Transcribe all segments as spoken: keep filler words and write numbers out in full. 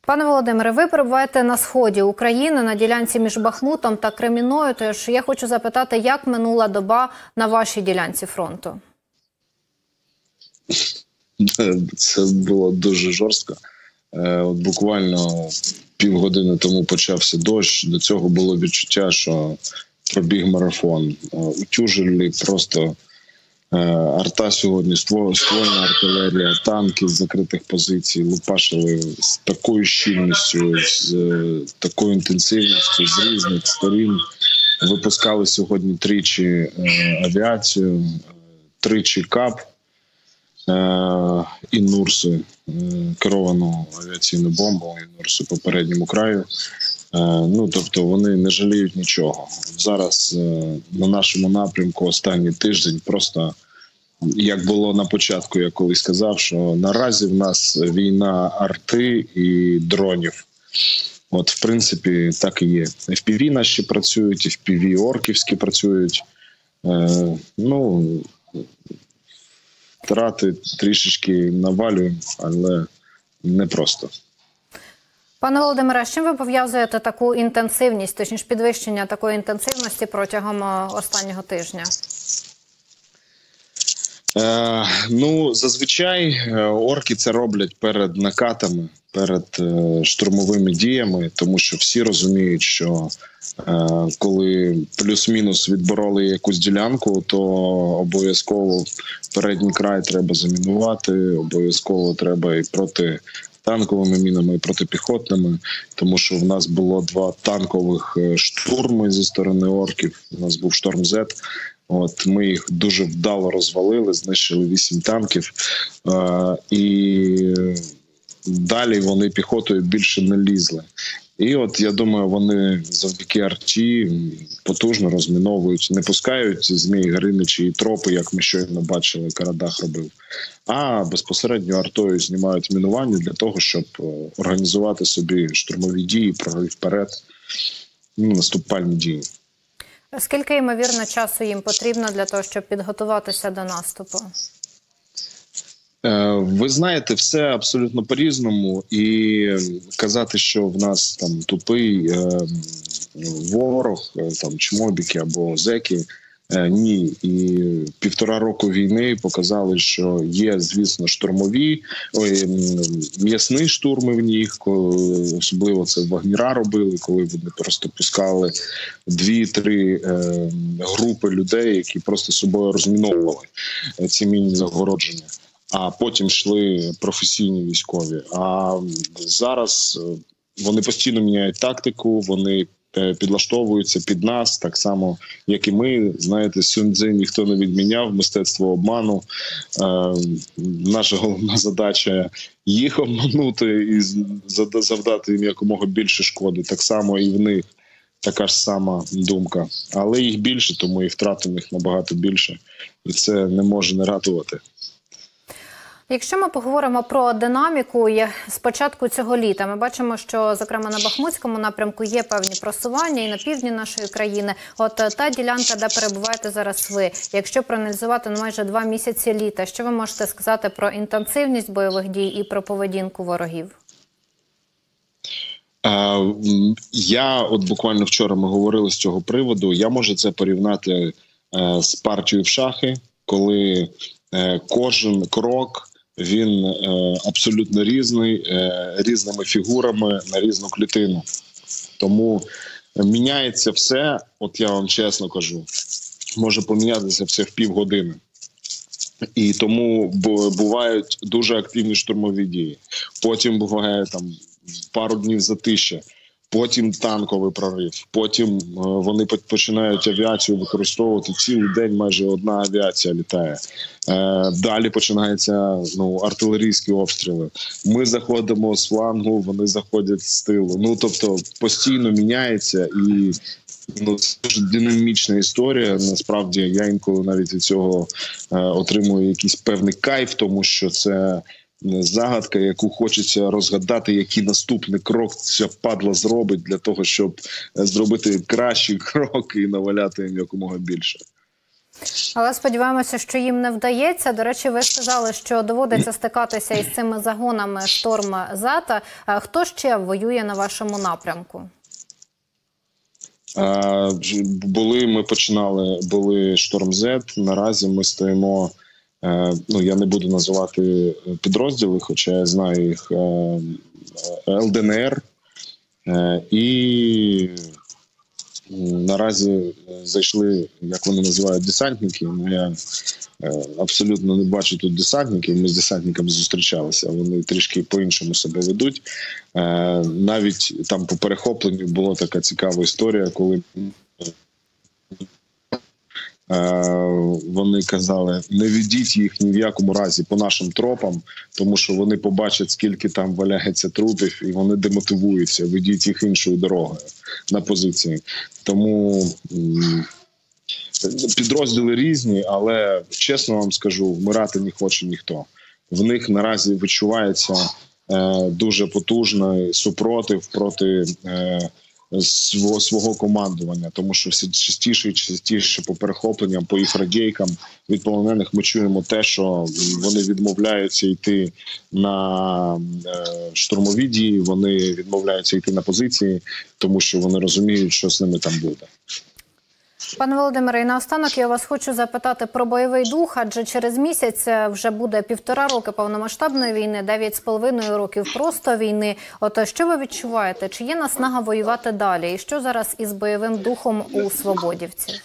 Пане Володимире, ви перебуваєте на сході України, на ділянці між Бахмутом та Кремінною, тож я хочу запитати, як минула доба на вашій ділянці фронту? Це було дуже жорстко. От буквально півгодини тому почався дощ, до цього було відчуття, що пробіг марафон. Утюжили просто арта сьогодні, ствольна артилерія, танки з закритих позицій, лупашили з такою щільністю, з такою інтенсивністю, з різних сторін. Випускали сьогодні тричі авіацію, тричі КАП і Нурси, керовану авіаційну бомбу, і Нурси по передньому краю. Ну, тобто вони не жаліють нічого. Зараз на нашому напрямку останній тиждень просто, як було на початку, я колись сказав, що наразі в нас війна арти і дронів. От, в принципі, так і є. еф пі ві наші працюють, еф пі ві орківські працюють. Е, ну, втрати трішечки навалюємо, але не просто. Пане Володимире, з чим ви пов'язуєте таку інтенсивність, точніше підвищення такої інтенсивності протягом останнього тижня? Е, ну, зазвичай орки це роблять перед накатами, перед е, штурмовими діями, тому що всі розуміють, що е, коли плюс-мінус відбороли якусь ділянку, то обов'язково передній край треба замінувати, обов'язково треба і проти танковими мінами, і протипіхотними, тому що в нас було два танкових штурми зі сторони орків, у нас був шторм зет. От, ми їх дуже вдало розвалили, знищили вісім танків, е, і далі вони піхотою більше не лізли. І от, я думаю, вони завдяки арті потужно розміновують, не пускають Змій, Гриничі і тропи, як ми щойно бачили, Карадах робив, а безпосередньо артою знімають мінування для того, щоб організувати собі штурмові дії, прорив вперед, ну, наступальні дії. Скільки, ймовірно, часу їм потрібно для того, щоб підготуватися до наступу? Ви знаєте, все абсолютно по-різному. І казати, що в нас там тупий ворог, там чмобіки або зеки, ні. І півтора року війни показали, що є, звісно, штурмові, ой, м'ясні штурми в них, особливо це Вагнера робили, коли вони просто пускали дві-три е, групи людей, які просто собою розміновували ці мінні загородження. А потім йшли професійні військові. А зараз вони постійно міняють тактику, вони підлаштовуються під нас, так само, як і ми. Знаєте, Сунь-Дзин ніхто не відміняв, мистецтво обману. Е, наша головна задача – їх обманути і завдати їм якомога більше шкоди. Так само і в них така ж сама думка. Але їх більше, тому і втрати в них набагато більше. І це не може не радувати. Якщо ми поговоримо про динаміку з початку цього літа, ми бачимо, що, зокрема, на Бахмутському напрямку є певні просування і на півдні нашої країни. От та ділянка, де перебуваєте зараз ви, якщо проаналізувати на майже два місяці літа, що ви можете сказати про інтенсивність бойових дій і про поведінку ворогів? Я, от буквально вчора ми говорили з цього приводу, я можу це порівняти з партією в шахи, коли кожен крок він е, абсолютно різний, е, різними фігурами на різну клітину. Тому міняється все, от я вам чесно кажу, може помінятися все в півгодини. І тому бувають дуже активні штурмові дії. Потім буває там пару днів затища. Потім танковий прорив, потім е, вони починають авіацію використовувати цілий день, майже одна авіація літає. Е, далі починаються ну, артилерійські обстріли. Ми заходимо з флангу, вони заходять з тилу. Ну, тобто постійно міняється і ну, це дуже динамічна історія. Насправді я інколи навіть від цього е, отримую якийсь певний кайф, тому що це загадка, яку хочеться розгадати, який наступний крок ця падла зробить для того, щоб зробити кращий крок і наваляти їм якомога більше. Але сподіваємося, що їм не вдається. До речі, ви сказали, що доводиться стикатися із цими загонами «Шторм Зета». Хто ще воює на вашому напрямку? А, були, ми починали, були «Шторм Зет». Наразі ми стоїмо, ну я не буду називати підрозділи, хоча я знаю їх, Ел Де Ен Ер. І наразі зайшли, як вони називають, десантники. Я абсолютно не бачу тут десантників. Ми з десантниками зустрічалися. Вони трішки по-іншому себе ведуть. Навіть там по перехопленню була така цікава історія, коли вони казали, не ведіть їх ні в якому разі по нашим тропам, тому що вони побачать, скільки там валяється трупів, і вони демотивуються, ведіть їх іншою дорогою на позиції. Тому підрозділи різні, але чесно вам скажу, вмирати не хоче ніхто. В них наразі відчувається е, дуже потужний супротив проти е, свого, свого командування, тому що все частіше і частіше по перехопленням, по їх радійкам від полонених ми чуємо те, що вони відмовляються йти на е, штурмові дії, вони відмовляються йти на позиції, тому що вони розуміють, що з ними там буде. Пане Володимире, і наостанок я вас хочу запитати про бойовий дух, адже через місяць вже буде півтора роки повномасштабної війни, дев'ять з половиною років просто війни. От що ви відчуваєте? Чи є наснага воювати далі? І що зараз із бойовим духом у свободівців?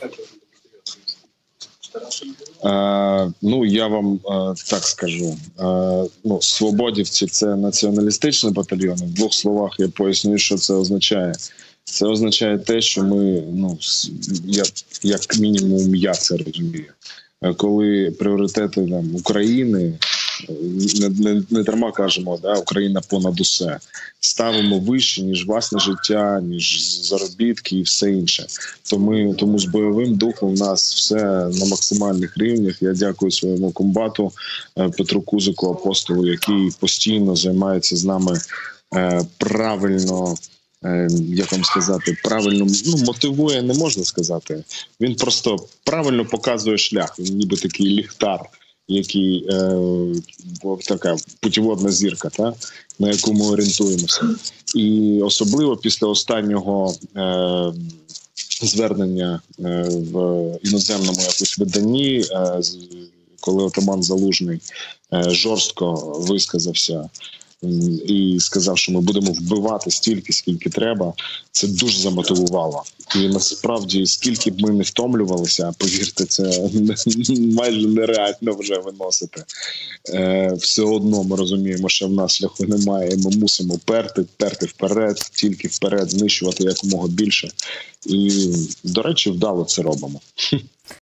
Е, ну, я вам е, так скажу. Е, ну, свободівці – це націоналістичний батальйон. В двох словах я поясню, що це означає. Це означає те, що ми, ну, як, як мінімум, я це розумію. Коли пріоритети там, України, не, не, не дарма кажемо, да, Україна понад усе, ставимо вище, ніж власне життя, ніж заробітки і все інше. Тому, тому з бойовим духом в нас все на максимальних рівнях. Я дякую своєму комбату Петру Кузику, апостолу, який постійно займається з нами е, правильно, як вам сказати, правильно, ну, мотивує, не можна сказати. Він просто правильно показує шлях. Він ніби такий ліхтар, який е, така путіводна зірка, та, на яку ми орієнтуємося. І особливо після останнього е, звернення е, в іноземному якось виданні, е, коли отаман Залужний е, жорстко висказався і сказав, що ми будемо вбивати стільки, скільки треба, це дуже замотивувало. І насправді, скільки б ми не втомлювалися, повірте, це майже нереально вже виносити. Е, все одно ми розуміємо, що в нас шляху немає, і ми мусимо перти, перти вперед, тільки вперед, знищувати якомога більше. І, до речі, вдало це робимо.